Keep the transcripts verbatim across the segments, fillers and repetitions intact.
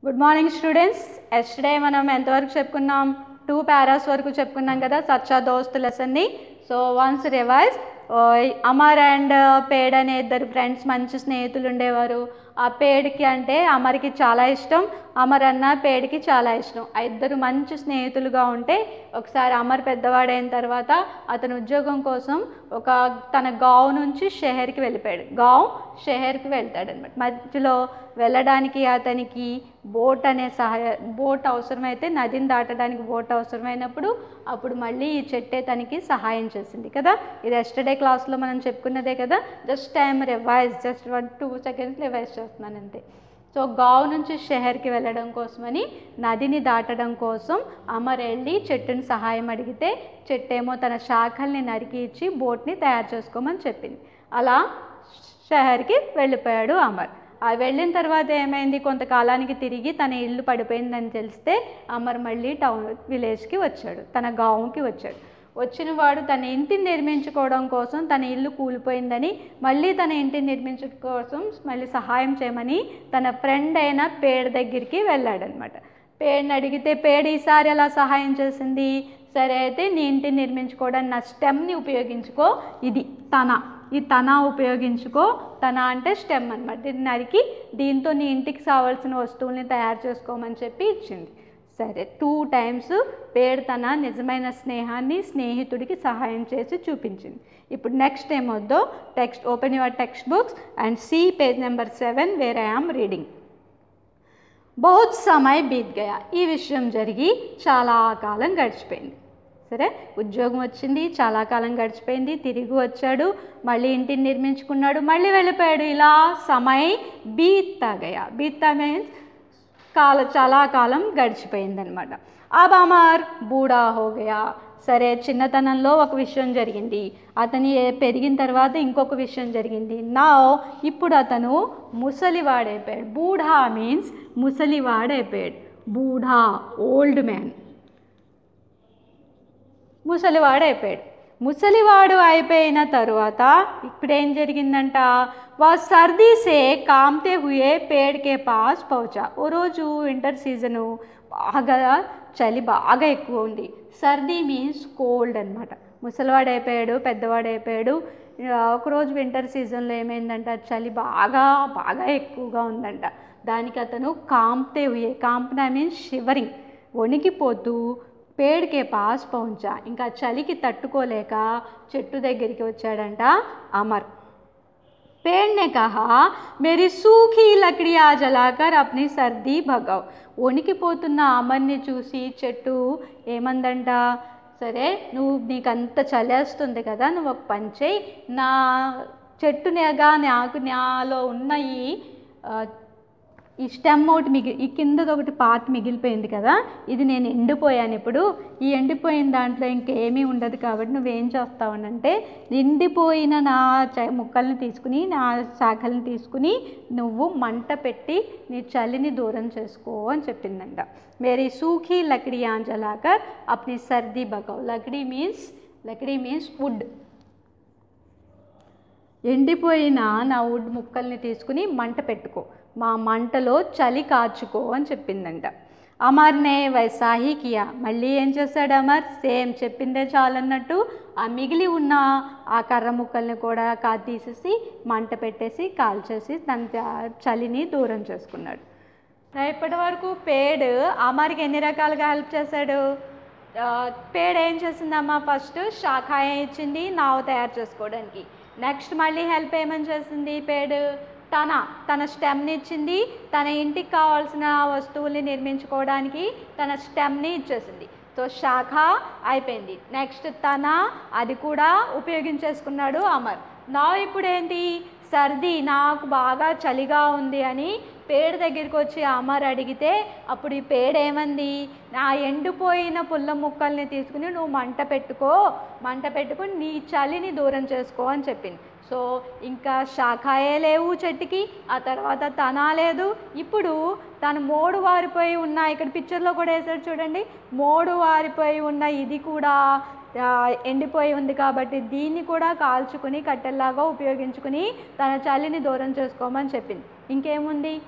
Good morning students. Yesterday మనం ఎంతవరకు చెప్పుకున్నాం? టూ పారాస్ వరకు చెప్పుకున్నాం కదా సచ్చా దోస్త్ లెసన్ని. So once revise. Amar and పేడ్ అనే ఇద్దరు ఫ్రెండ్స్ మంచి స్నేహితులు ఉండేవారు. ఆ పేడ్కి అంటే అమర్కి చాలా ఇష్టం, అమర్ అన్న పేడ్కి చాలా ఇష్టం. ఆ ఇద్దరు మంచి స్నేహితులుగా ఉంటే ఒకసారి అమర్ పెద్దవాడైన తర్వాత అతను ఉద్యోగం కోసం ఒక తన గావ్ నుంచి షహర్కి వెళ్ళిపోయాడు. గావ్ షహర్కి వెళ్తాడు అనమాట. మధ్యలో వెళ్ళడానికి అతనికి బోట్ అనే సహాయ బోట్ అవసరమైతే నదిని దాటడానికి బోట్ అవసరమైనప్పుడు అప్పుడు మళ్ళీ ఈ చెట్టే తనకి సహాయం చేసింది కదా. ఇది ఎస్టర్డే క్లాస్లో మనం చెప్పుకున్నదే కదా. Just time revise, just one two seconds revise చేస్తున్నాను అంతే. సో గావ్ నుంచి షహర్కి వెళ్ళడం కోసమని నదిని దాటడం కోసం అమర్ వెళ్ళి చెట్టుని సహాయం అడిగితే చెట్టేమో తన శాఖల్ని నరికి ఇచ్చి బోట్ని తయారు చేసుకోమని చెప్పింది. అలా షహర్కి వెళ్ళిపోయాడు అమర్. ఆ వెళ్ళిన తర్వాత ఏమైంది, కొంతకాలానికి తిరిగి తన ఇల్లు పడిపోయిందని తెలిస్తే అమర్ మళ్ళీ టౌన్ విలేజ్కి వచ్చాడు, తన గావుకి వచ్చాడు. వచ్చిన వాడు తన ఇంటిని నిర్మించుకోవడం కోసం, తన ఇల్లు కూలిపోయిందని మళ్ళీ తన ఇంటిని నిర్మించడం కోసం మళ్ళీ సహాయం చేయమని తన ఫ్రెండ్ అయిన పేడ్ దగ్గరికి వెళ్ళాడనమాట. పేడ్ని అడిగితే పేడ్ ఈసారి ఎలా సహాయం చేసింది, సరే అయితే నీ ఇంటిని నిర్మించుకోవడానికి నా స్టెమ్ని ఉపయోగించుకో, ఇది తన ఈ తన ఉపయోగించుకో, తన అంటే స్టెమ్ అనమాట, దీన్ని నరికి దీంతో నీ ఇంటికి కావాల్సిన వస్తువుల్ని తయారు చేసుకోమని చెప్పి ఇచ్చింది. సరే, టూ టైమ్స్ పేడ్ తన నిజమైన స్నేహాన్ని స్నేహితుడికి సహాయం చేసి చూపించింది. ఇప్పుడు నెక్స్ట్ ఏమొద్దో text open your text books and see page number seven where I am reading. బహుత్ సమయ్ బీత్ గయా. ఈ విషయం జరిగి చాలా కాలం గడిచిపోయింది. సరే, ఉద్యోగం వచ్చింది, చాలా కాలం గడిచిపోయింది, తిరిగి వచ్చాడు, మళ్ళీ ఇంటిని నిర్మించుకున్నాడు, మళ్ళీ వెళ్ళిపోయాడు. ఇలా సమయ్ బీత్తా గయా. బీత్తా మీన్స్ కాల చాలా కాలం గడిచిపోయిందనమాట. అబ్ అమర్ బూఢా హో గయా. సరే, చిన్నతనంలో ఒక విషయం జరిగింది, అతని పెరిగిన తర్వాత ఇంకొక విషయం జరిగింది. నా ఇప్పుడు అతను ముసలివాడైపోయాడు. బూఢా మీన్స్ ముసలివాడైపోయాడు. బూఢా ఓల్డ్ మ్యాన్, ముసలివాడైపోయాడు. ముసలివాడు అయిపోయిన తరువాత ఇప్పుడేం జరిగిందంట, వా సర్దీ సే కామ్తే హుయే పేడ్ కే పాస్ పహుచా. ఓ రోజు వింటర్ సీజను, బాగా చలి బాగా ఎక్కువ ఉంది. సర్దీ మీన్స్ కోల్డ్ అనమాట. ముసలివాడైపోయాడు, పెద్దవాడైపోయాడు. ఒకరోజు వింటర్ సీజన్లో ఏమైందంట, చలి బాగా బాగా ఎక్కువగా ఉందంట. దానికి అతను కామ్తే హుయే, కాంప్నా మీన్స్ షివరింగ్, వణికిపోతూ పేడ్కే పాస్ పహుంచా. ఇంకా చలికి తట్టుకోలేక చెట్టు దగ్గరికి వచ్చాడంట అమర్. पेड़ ने कहा मेरी सूखी लकड़ियाँ जलाकर अपनी सर्दी भगाओ. వణికిపోతున్న అమర్ని చూసి చెట్టు ఏమందంట, సరే నువ్వు నీకంత చలేస్తుంది కదా, నువ్వు ఒక పని చేయి, నా చెట్టునేగా నాకు నాలో ఉన్న ఈ ఈ స్టెమ్ ఒకటి మిగి ఈ కిందది ఒకటి పార్ట్ మిగిలిపోయింది కదా, ఇది నేను ఎండిపోయాను. ఇప్పుడు ఈ ఎండిపోయిన దాంట్లో ఇంకేమీ ఉండదు కాబట్టి నువ్వేం చేస్తావనంటే ఎండిపోయిన నా చ ముక్కల్ని తీసుకుని నా శాఖల్ని తీసుకుని నువ్వు మంట పెట్టి నీ చలిని దూరం చేసుకో అని చెప్పిందంట. మేరీ సూఖీ లకడియా జలాకర్ అప్ని సర్ది బగావ్. లకడీ మీన్స్ లకడీ మీన్స్ వుడ్. ఎండిపోయిన నా వుడ్ ముక్కల్ని తీసుకుని మంట పెట్టుకో, మా మంటలో చలి కాచుకో అని చెప్పిందంట. అమర్నే వైసాహి కియా. మళ్ళీ ఏం చేశాడు అమర్, సేమ్ చెప్పిందే చాలన్నట్టు ఆ మిగిలి ఉన్న ఆ కర్ర ముక్కల్ని కూడా కా తీసేసి మంట పెట్టేసి కాల్చేసి తన చలిని దూరం చేసుకున్నాడు. ఇప్పటి వరకు పేడ్ అమర్కి ఎన్ని రకాలుగా హెల్ప్ చేశాడు. పేడ్ ఏం చేసిందమ్మా, ఫస్ట్ శాఖాయం ఇచ్చింది నావ తయారు చేసుకోవడానికి. నెక్స్ట్ మళ్ళీ హెల్ప్ ఏమని చేసింది పేడ్, తన తన స్టెమ్ని ఇచ్చింది, తన ఇంటికి కావాల్సిన వస్తువుల్ని నిర్మించుకోవడానికి తన స్టెమ్ని ఇచ్చేసింది. సో శాఖ అయిపోయింది. నెక్స్ట్ తన అది కూడా ఉపయోగించేసుకున్నాడు అమర్. నా ఇప్పుడు ఏంటి, సర్ది నాకు బాగా చలిగా ఉంది అని పేడ దగ్గరికి వచ్చి అమర్ అడిగితే అప్పుడు ఈ పేడ ఏమంది, నా ఎండిపోయిన పుల్ల ముక్కల్ని తీసుకుని నువ్వు మంట పెట్టుకో, మంట పెట్టుకుని నీ చలిని దూరం చేసుకో అని చెప్పింది. సో ఇంకా శాఖాయే లేవు చెట్టుకి, ఆ తర్వాత తన లేదు. ఇప్పుడు తను మోడు వారిపోయి ఉన్న, ఇక్కడ పిక్చర్లో కూడా వేసాడు చూడండి, మోడు వారిపోయి ఉన్న ఇది కూడా ఎండిపోయి ఉంది కాబట్టి దీన్ని కూడా కాల్చుకుని కట్టెల్లాగా ఉపయోగించుకుని తన చలిని దూరం చేసుకోమని చెప్పింది. ఇంకేముంది,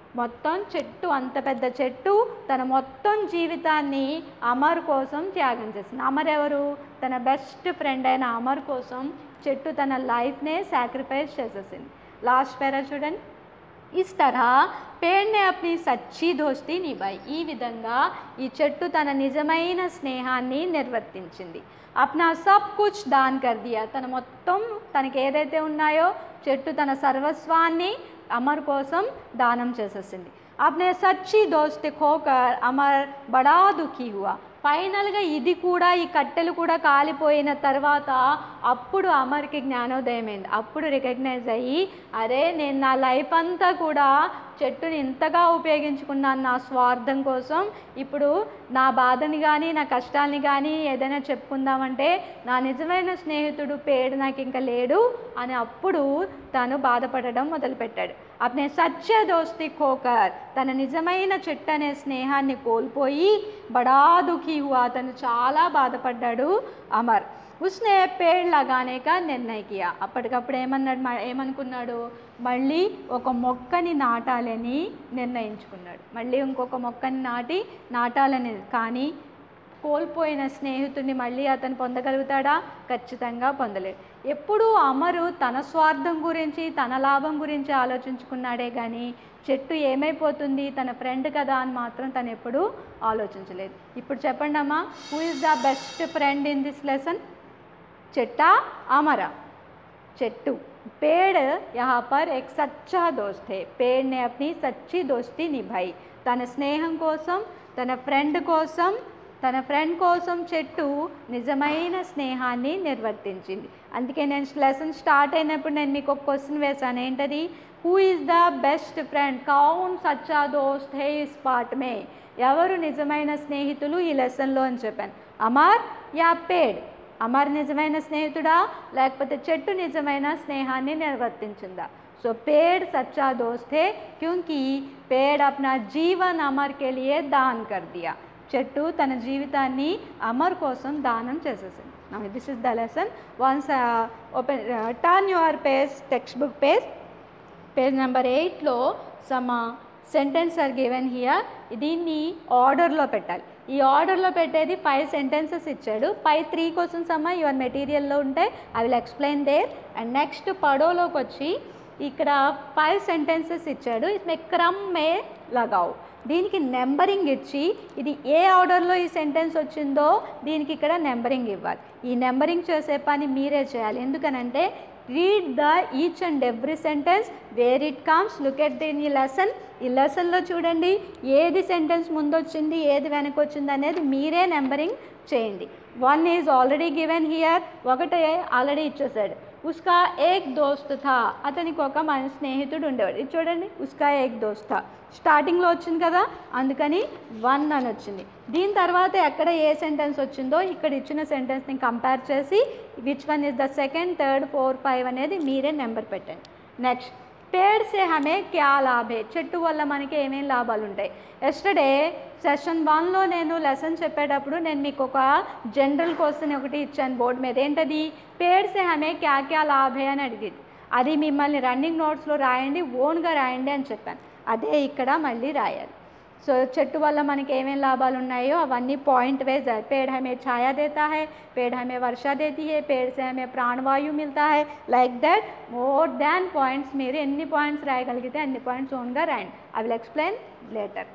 మొత్తం చెట్టు, అంత పెద్ద చెట్టు తన మొత్తం జీవితాన్ని అమర్ కోసం త్యాగం చేసింది. అమర్ ఎవరు? తన బెస్ట్ ఫ్రెండ్ అయిన అమర్ కోసం చెట్టు తన లైఫ్నే సాక్రిఫైస్ చేసేసింది. లాస్ట్ పేరా చూడండి. इस तरह पेड़ ने अपनी सच्ची दोस्ती निभाई. ఈ విధంగా ఈ చెట్టు తన నిజమైన స్నేహాన్ని నిర్వర్తించింది. अपना सब कुछ दान कर दिया. తన మొత్తం తనకి ఏదైతే ఉన్నాయో చెట్టు తన సర్వస్వాన్ని అమర్ కోసం దానం చేసేసింది. अपने सच्ची दोस्त खोकर अमर बड़ा दुखी हुआ. ఫైనల్గా ఇది కూడా, ఈ కట్టెలు కూడా కాలిపోయిన తర్వాత అప్పుడు అమర్కి జ్ఞానోదయం అయింది. అప్పుడు రికగ్నైజ్ అయ్యి, అరే నేను నా లైఫ్ అంతా కూడా చెట్టుని ఇంతగా ఉపయోగించుకున్నాను నా స్వార్థం కోసం, ఇప్పుడు నా బాధని కానీ నా కష్టాన్ని కానీ ఏదైనా చెప్పుకుందామంటే నా నిజమైన స్నేహితుడు పేడు నాకు ఇంకా లేడు అని అప్పుడు తను బాధపడడం మొదలుపెట్టాడు. అప్నే సచ్చే దోస్తి ఖోకర్, తన నిజమైన చెట్టు అనే స్నేహాన్ని కోల్పోయి బడా దుఃఖీ హువా, తను చాలా బాధపడ్డాడు అమర్. ఉస్నే పేడ్ లగానే కా నిర్ణయ కియా. అప్పటికప్పుడు ఏమన్నాడు, ఏమనుకున్నాడు, మళ్ళీ ఒక మొక్కని నాటాలని నిర్ణయించుకున్నాడు. మళ్ళీ ఇంకొక మొక్కని నాటి నాటాలని. కానీ కోల్పోయిన స్నేహితుడిని మళ్ళీ అతను పొందగలుగుతాడా? ఖచ్చితంగా పొందలేడు. ఎప్పుడూ అమరు తన స్వార్థం గురించి, తన లాభం గురించి ఆలోచించుకున్నాడే కానీ చెట్టు ఏమైపోతుంది, తన ఫ్రెండ్ కదా అని మాత్రం తను ఎప్పుడూ ఆలోచించలేదు. ఇప్పుడు చెప్పండి అమ్మా, who is the best friend in this lesson? చెట్టా అమరా? చెట్టు. पेड़ यहाँ पर एक सच्चा दोस्त है. पेड़ ने अपनी सच्ची दोस्ती निभाई. తన స్నేహం కోసం, తన ఫ్రెండ్ కోసం, తన ఫ్రెండ్ కోసం చెట్టు నిజమైన స్నేహాన్ని నిర్వర్తించింది. అందుకే నేను లెసన్ స్టార్ట్ అయినప్పుడు నేను మీకు ఒక క్వశ్చన్ వేశాను. ఏంటది? Who is the best friend? కౌన్ సచ్చా దోస్త్ హే ఇస్ పార్ట్ మే? ఎవరు నిజమైన స్నేహితులు ఈ లెసన్లో అని చెప్పాను. అమర్ యా పేడ్? అమర్ నిజమైన స్నేహితుడా లేకపోతే చెట్టు నిజమైన స్నేహాన్ని నిర్వర్తించిందా? సో पेड़ सच्चा दोस्त है क्योंकि पेड़ अपना जीवन अमर के लिए दान कर दिया. చెట్టు తన జీవితాన్ని అమర్ కోసం దానం చేసేసింది. Now this is the lesson. Once open turn your page, text book page, page number ఎయిట్లో some sentence are given here. దీన్ని ఆర్డర్లో పెట్టాలి. ఈ ఆర్డర్లో పెట్టేది ఫైవ్ సెంటెన్సెస్ ఇచ్చాడు. పై త్రీ క్వశ్చన్స్ అమ్మ యువర్ మెటీరియల్లో ఉంటాయి. I will explain there. And next పడోలోకి వచ్చి ఇక్కడ ఫైవ్ సెంటెన్సెస్ ఇచ్చాడు. ఇస్మే క్రమ్ మే లగావు. దీనికి నెంబరింగ్ ఇచ్చి ఇది ఏ ఆర్డర్లో ఈ సెంటెన్స్ వచ్చిందో దీనికి ఇక్కడ నెంబరింగ్ ఇవ్వాలి. ఈ నెంబరింగ్ చేసే పని మీరే చేయాలి. ఎందుకనంటే read the each and every sentence where it comes. Look at the ఈ లెసన్. ఈ లెసన్లో చూడండి ఏది సెంటెన్స్ ముందు వచ్చింది, ఏది వెనక వచ్చింది అనేది మీరే నెంబరింగ్ చేయండి. One is already given here. ఒకటే ఆల్రెడీ ఇచ్చేసాడు. ఉస్కా ఏక్ దోస్త్ థా. అతనికి ఒక మన స్నేహితుడు ఉండేవాడు. ఇది చూడండి, ఉస్కా ఏక్ దోస్త్ థా స్టార్టింగ్లో వచ్చింది కదా, అందుకని వన్ అని వచ్చింది. దీని తర్వాత ఎక్కడ ఏ సెంటెన్స్ వచ్చిందో ఇక్కడ ఇచ్చిన సెంటెన్స్ని కంపేర్ చేసి which one is the second, third, four, five అనేది మీరే నెంబర్ పెట్టండి. నెక్స్ట్ पेड़ से हमें क्या लाभ है? చెట్టు వల్ల మనకి ఏమేం లాభాలు ఉంటాయి? ఎస్టర్డే సెషన్ వన్లో నేను లెసన్ చెప్పేటప్పుడు నేను మీకు ఒక జనరల్ క్వశ్చన్ ఒకటి ఇచ్చాను బోర్డు మీద. ఏంటది? पेड़ से हमें क्या क्या लाभ है అని అడిగింది. అది మిమ్మల్ని రన్నింగ్ నోట్స్లో రాయండి, ఓన్గా రాయండి అని చెప్పాను. అదే ఇక్కడ మళ్ళీ రాయాలి. సో చెట్టు వల్ల మనకి ఏమేం లాభాలు ఉన్నాయో అవన్నీ పాయింట్ వైజ్. पेड़ हमें छाया देता है, पेड़ हमें वर्षा देती है, पेड़ से हमें प्राणवायु मिलता है. Like that more than points మీరు ఎన్ని పాయింట్స్ రాయగలిగితే అన్ని పాయింట్స్ ఓన్గా రాయండి. I will explain later.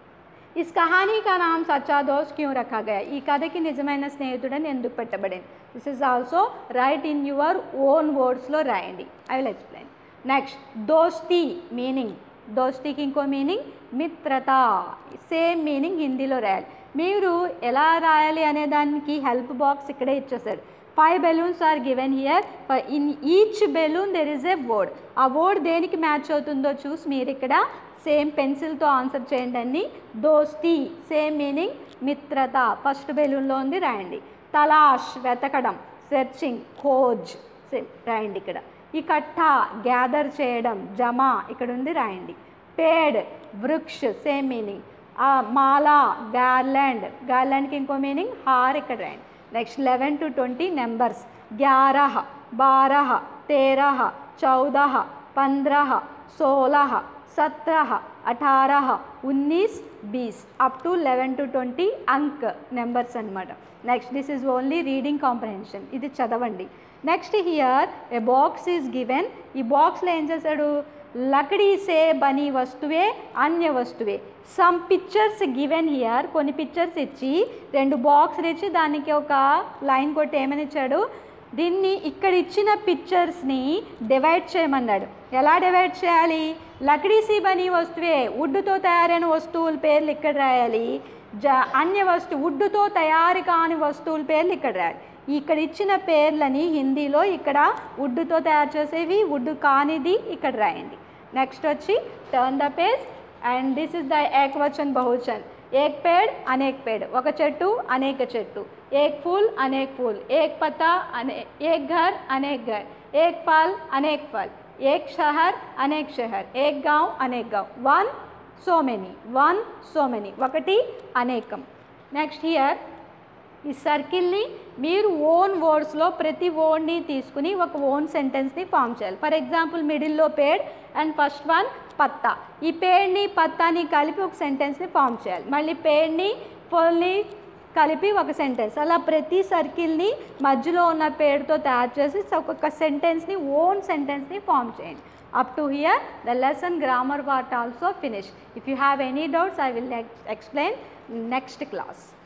इस कहानी का नाम सच्चा दोस्त क्यों रखा गया? ఈ కథకి నిజమైన స్నేహితుడని ఎందుకు పెట్టబడింది? This is also write in your own వర్డ్స్లో రాయండి. I will explain. నెక్స్ట్ దోస్తీ మీనింగ్. దోస్తీకి ఇంకో మీనింగ్ మిత్రత. సేమ్ మీనింగ్ హిందీలో రాయాలి. మీరు ఎలా రాయాలి అనే దానికి హెల్ప్ బాక్స్ ఇక్కడే ఇచ్చేసాడు. Five balloons are given here. In each balloon there is a word. ఆ వర్డ్ దేనికి మ్యాచ్ అవుతుందో చూసి మీరు ఇక్కడ సేమ్ పెన్సిల్తో ఆన్సర్ చేయండి. అన్ని దోస్తీ సేమ్ మీనింగ్ మిత్రత. ఫస్ట్ బెలూన్లో ఉంది రాయండి. తలాష్ వెతకడం, సెర్చింగ్, ఖోజ్ సేమ్ రాయండి ఇక్కడ. ఇకట్టా గ్యాదర్ చేయడం, జమా ఇక్కడ ఉంది రాయండి. పేడ్ వృక్ష్ సేమ్ మీనింగ్. మాలా గార్లాండ్, గార్లాండ్కి ఇంకో మీనింగ్ హార్ ఇక్కడ రాయండి. Next eleven to twenty numbers. గ్యారహ, బారహ, తేరహ, చౌదహ, పంద్రహ, సోలహ, సత్రహ, అఠారహ ఉన్నీస్ బీస్ up to eleven to twenty అంక్ నెంబర్స్ అనమాట. Next this is only reading comprehension, ఇది చదవండి. Next here a box is given. ఈ బాక్స్లో ఏం చేశాడు, లకడీ సే బనీ వస్తువే అన్య వస్తువే. సమ్ పిక్చర్స్ గివెన్ హియర్, కొన్ని పిక్చర్స్ ఇచ్చి రెండు బాక్స్లు ఇచ్చి దానికి ఒక లైన్ కొట్టి ఏమని ఇచ్చాడు, దీన్ని ఇక్కడ ఇచ్చిన పిక్చర్స్ని డివైడ్ చేయమన్నాడు. ఎలా డివైడ్ చేయాలి, లకడీ సీ బనీ వస్తువే వుడ్తో తయారైన వస్తువుల పేర్లు ఇక్కడ రాయాలి, జ అన్య వస్తువు వుడ్తో తయారు కాని వస్తువుల పేర్లు ఇక్కడ రాయాలి. ఇక్కడ ఇచ్చిన పేర్లని హిందీలో ఇక్కడ వుడ్తో తయారు చేసేవి, వుడ్ కానిది ఇక్కడ రాయండి. నెక్స్ట్ వచ్చి turn the page and this is the ఏకవచన్ బహువచన్. ఏక్ పేడ్ అనేక్ పేడ్, ఒక చెట్టు అనేక చెట్టు. ఏక్ ఫూల్ అనేక్ ఫూల్, ఏక్ పత్తా అనే, ఏక్ ఘర్ అనేక్ ఘర్, ఏక్ ఫల్ అనేక్ ఫల్, ఏక్ షహర్ అనేక్ షహర్, ఏక్ గావ్ అనేక్ గావ్. One so many, one so many, ఒకటి అనేకం. నెక్స్ట్ హియర్ ఈ సర్కిల్ని మీరు ఓన్ వర్డ్స్లో ప్రతి వర్డ్ని తీసుకుని ఒక ఓన్ సెంటెన్స్ని ఫామ్ చేయాలి. ఫర్ ఎగ్జాంపుల్ మిడిల్లో పేడ్ అండ్ ఫస్ట్ వన్ పత్తా. ఈ పేడ్ని పత్తాని కలిపి ఒక సెంటెన్స్ని ఫామ్ చేయాలి. మళ్ళీ పేడ్ని ఫుల్ని కలిపి ఒక సెంటెన్స్, అలా ప్రతి సర్కిల్ని మధ్యలో ఉన్న పేరుతో తయారు చేసి ఒక్కొక్క సెంటెన్స్ని ఓన్ సెంటెన్స్ని ఫామ్ చేయండి. Up to here the lesson grammar part also finish. If you have any doubts I will explain next class.